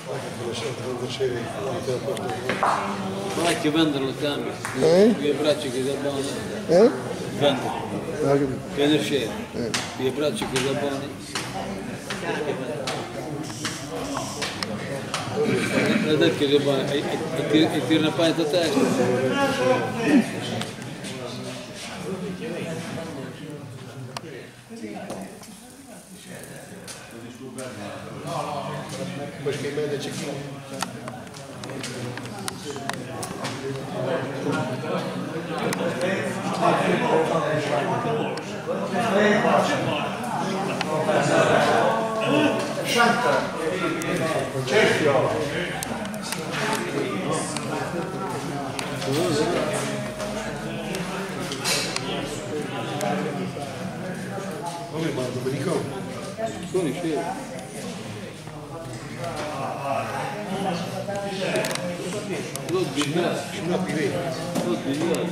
Vai che vendono le cambi, le braccia che da vendono, viene scemo, le braccia che da buoni, la detto che va e tira una panetta a testa. Depois quem manda aqui. Santa, cerchio. Come ma Domenico? Sono scemo. Tot bilmez. Şuna bir ver. Tot bilmez.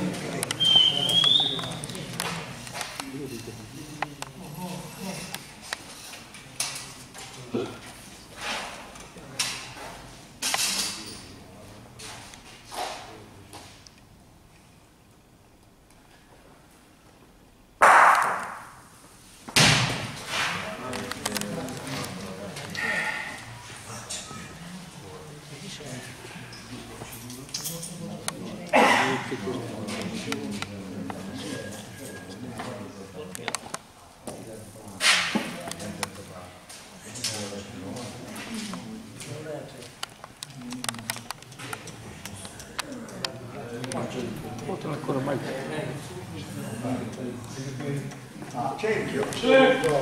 Oltre ancora mai. Cerchio. Cerchio.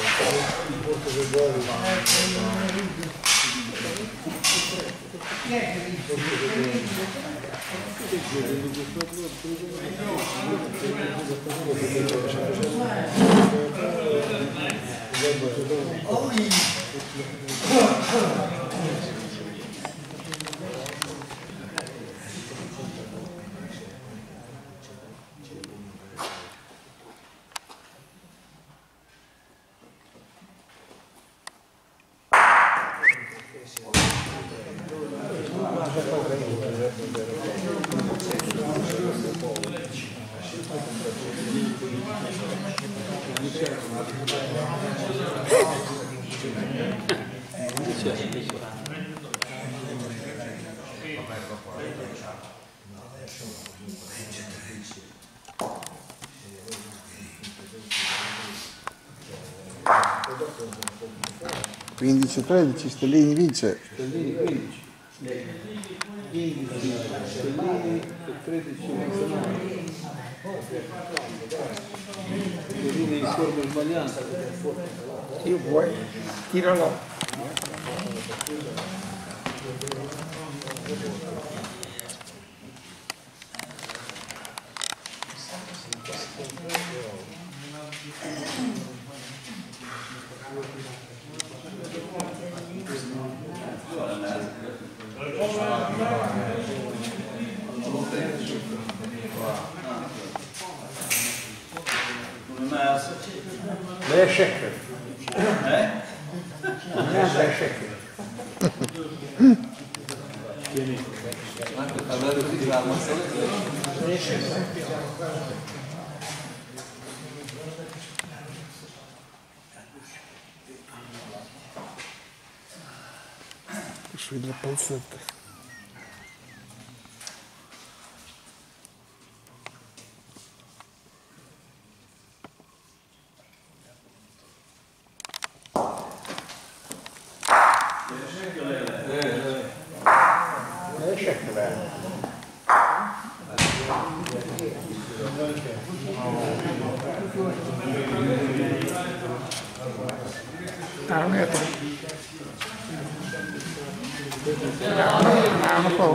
Quindici 13, Stellini vince. Stellini 15. 15 Stellini e 13 Manzanaro. Stellini in forma sbagliata. Io vuoi, tiralo. Ne şeker. Ne? Ne şeker. Sui due palzette. Non è te. No, po'.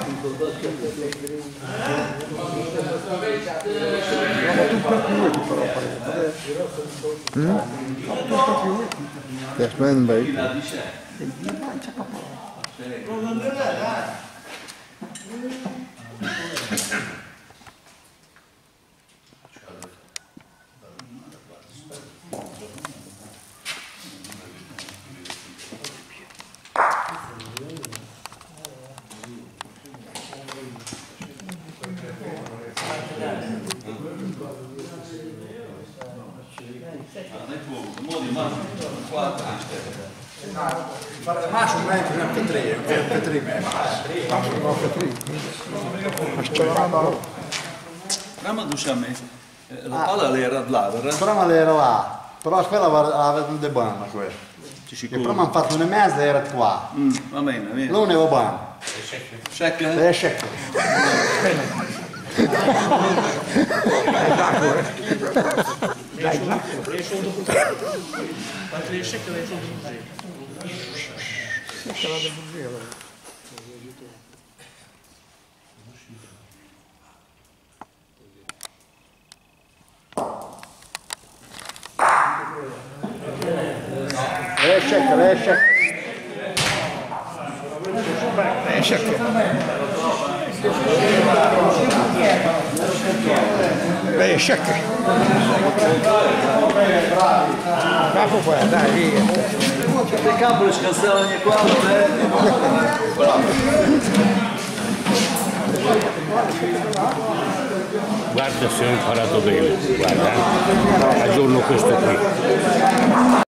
Yes, man, baby. Ma sono meglio un MP3, Prima diciamo, la palla era là, vero? prima era là, però quella aveva un debano quella. E prima hanno fatto una mezza e era qua. Va bene, va bene. Non ne va bene. Check? Le check. Le check. Beh, check. Capo qua, dai, via. Le capo le scansavano qua, Guarda se ho imparato bene, guarda, aggiorno questo qui.